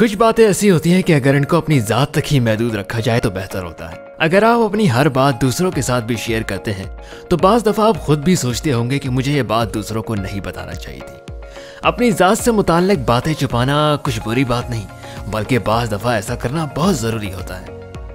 कुछ बातें ऐसी होती हैं कि अगर इनको अपनी जात तक ही महदूद रखा जाए तो बेहतर होता है। अगर आप अपनी हर बात दूसरों के साथ भी शेयर करते हैं तो बाज़ दफ़ा आप खुद भी सोचते होंगे कि मुझे ये बात दूसरों को नहीं बताना चाहिए थी। अपनी जात से मुताल्लिक बातें छुपाना कुछ बुरी बात नहीं, बल्कि बाज़ दफ़ा ऐसा करना बहुत ज़रूरी होता है।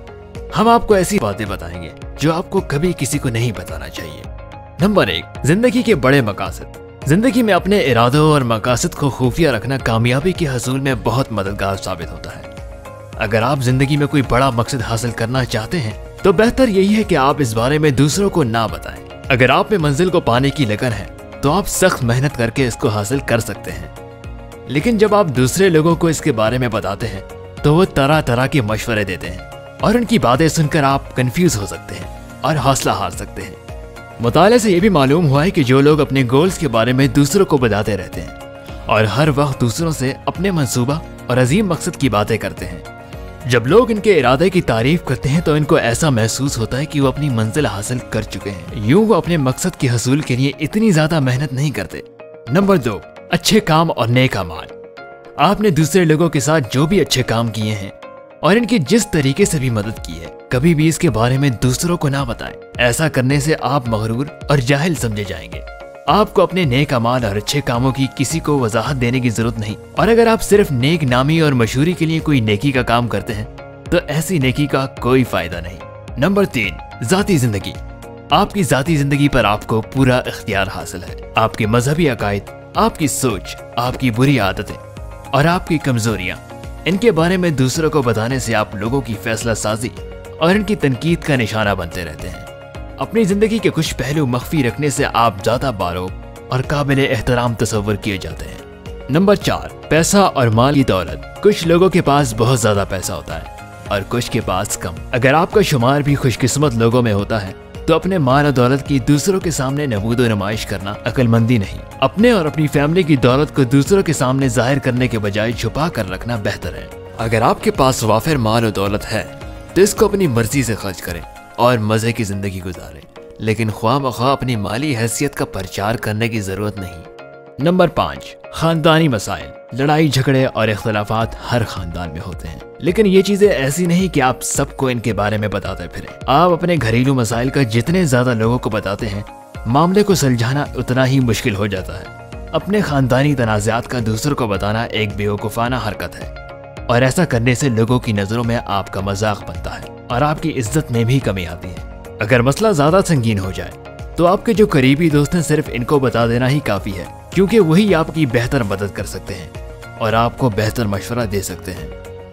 हम आपको ऐसी बातें बताएंगे जो आपको कभी किसी को नहीं बताना चाहिए। नंबर 1, जिंदगी के बड़े मकासद। जिंदगी में अपने इरादों और मकासद को खुफिया रखना कामयाबी के हसूल में बहुत मददगार साबित होता है। अगर आप जिंदगी में कोई बड़ा मकसद हासिल करना चाहते हैं तो बेहतर यही है कि आप इस बारे में दूसरों को ना बताएं। अगर आप में मंजिल को पाने की लगन है तो आप सख्त मेहनत करके इसको हासिल कर सकते हैं, लेकिन जब आप दूसरे लोगों को इसके बारे में बताते हैं तो वो तरह तरह के मशवरे देते हैं और उनकी बातें सुनकर आप कंफ्यूज हो सकते हैं और हौसला हार सकते हैं। मुताले से ये भी मालूम हुआ है कि जो लोग अपने गोल्स के बारे में दूसरों को बताते रहते हैं और हर वक्त दूसरों से अपने मंसूबा और अजीम मकसद की बातें करते हैं, जब लोग इनके इरादे की तारीफ करते हैं तो इनको ऐसा महसूस होता है कि वो अपनी मंजिल हासिल कर चुके हैं। यूं वो अपने मकसद के हसूल के लिए इतनी ज्यादा मेहनत नहीं करते। नंबर 2, अच्छे काम और नेक अमाल। आपने दूसरे लोगों के साथ जो भी अच्छे काम किए हैं और इनकी जिस तरीके से भी मदद की है, कभी भी इसके बारे में दूसरों को ना बताएं। ऐसा करने से आप मगरूर और जाहिल समझे जाएंगे। आपको अपने नेक अमाल और अच्छे कामों की किसी को वजाहत देने की जरूरत नहीं, और अगर आप सिर्फ नेक नामी और मशहूरी के लिए कोई नेकी का काम करते हैं तो ऐसी नेकी का कोई फायदा नहीं। नंबर 3, जाती जिंदगी। आपकी जाती जिंदगी पर आपको पूरा इख्तियार हासिल है। आपके मजहबी अकायद, आपकी सोच, आपकी बुरी आदतें और आपकी कमजोरियां, इनके बारे में दूसरों को बताने से आप लोगों की फैसला साजी और इनकी तनकीद का निशाना बनते रहते हैं। अपनी जिंदगी के कुछ पहलू मख्फी रखने से आप ज्यादा बारोब और काबिल एहतराम तस्वर किए जाते हैं। नंबर 4, पैसा और माल की दौलत। कुछ लोगों के पास बहुत ज्यादा पैसा होता है और कुछ के पास कम। अगर आपका शुमार भी खुशकिस्मत लोगों में होता है तो अपने माल और दौलत की दूसरों के सामने नमूद और नुमाइश करना अक्लमंदी नहीं। अपने और अपनी फैमिली की दौलत को दूसरों के सामने जाहिर करने के बजाय छुपा कर रखना बेहतर है। अगर आपके पास वाफिर माल और दौलत है तो इसको अपनी मर्जी से खर्च करें और मजे की जिंदगी गुजारें, लेकिन ख्वाह अपनी माली हैसियत का प्रचार करने की जरूरत नहीं। नंबर 5, खानदानी मसाइल। लड़ाई झगड़े और इख्तलाफात हर खानदान में होते हैं, लेकिन ये चीजें ऐसी नहीं कि आप सबको इनके बारे में बताते फिरें। आप अपने घरेलू मसाइल का जितने ज्यादा लोगों को बताते हैं, मामले को सुलझाना उतना ही मुश्किल हो जाता है। अपने खानदानी तनाज़ात का दूसरों को बताना एक बेवकूफ़ाना हरकत है और ऐसा करने से लोगों की नजरों में आपका मजाक बनता है और आपकी इज्जत में भी कमी आती है। अगर मसला ज्यादा संगीन हो जाए तो आपके जो करीबी दोस्त हैं सिर्फ इनको बता देना ही काफी है, क्योंकि वही आपकी बेहतर मदद कर सकते हैं और आपको बेहतर मशवरा दे सकते हैं।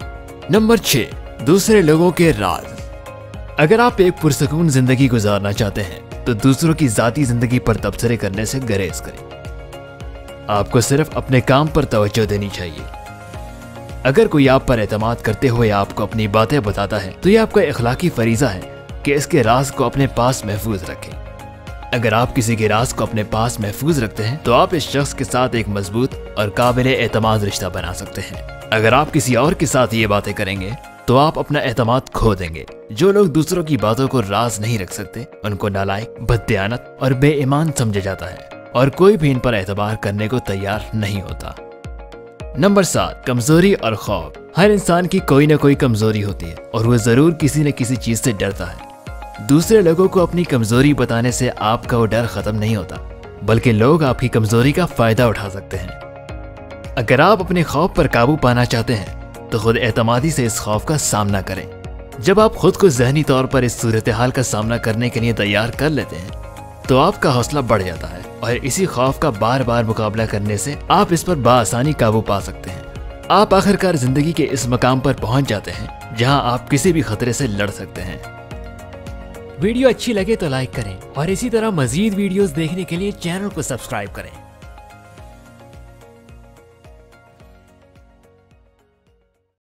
नंबर 6, दूसरे लोगों के राज। अगर आप एक पुरसकून जिंदगी गुजारना चाहते हैं तो दूसरों की जाती जिंदगी पर तबसरे करने से गुरेज करें। आपको सिर्फ अपने काम पर तवज्जो देनी चाहिए। अगर कोई आप पर एतमाद करते हुए आपको अपनी बातें बताता है तो यह आपका इखलाकी फरीजा है कि इसके राज को अपने पास महफूज रखें। अगर आप किसी के राज को अपने पास महफूज रखते हैं तो आप इस शख्स के साथ एक मजबूत और काबिल एतमाद रिश्ता बना सकते हैं। अगर आप किसी और के साथ ये बातें करेंगे तो आप अपना एतमाद खो देंगे। जो लोग दूसरों की बातों को राज नहीं रख सकते उनको नालायक, बददियानत और बेईमान समझा जाता है और कोई भी इन पर एतबार करने को तैयार नहीं होता। नंबर 7, कमजोरी और खौफ। हर इंसान की कोई ना कोई कमजोरी होती है और वह जरूर किसी न किसी चीज से डरता है। दूसरे लोगों को अपनी कमजोरी बताने से आपका वो डर खत्म नहीं होता, बल्कि लोग आपकी कमजोरी का फायदा उठा सकते हैं। अगर आप अपने खौफ पर काबू पाना चाहते हैं तो खुद एतमादी से इस खौफ का सामना करें। जब आप खुद को जहनी तौर पर इस सूरत हाल का सामना करने के लिए तैयार कर लेते हैं तो आपका हौसला बढ़ जाता है और इसी खौफ का बार बार मुकाबला करने से आप इस पर बाआसानी काबू पा सकते हैं। आप आखिरकार जिंदगी के इस मकाम पर पहुंच जाते हैं जहां आप किसी भी खतरे से लड़ सकते हैं। वीडियो अच्छी लगे तो लाइक करें और इसी तरह मजीद वीडियोस देखने के लिए चैनल को सब्सक्राइब करें।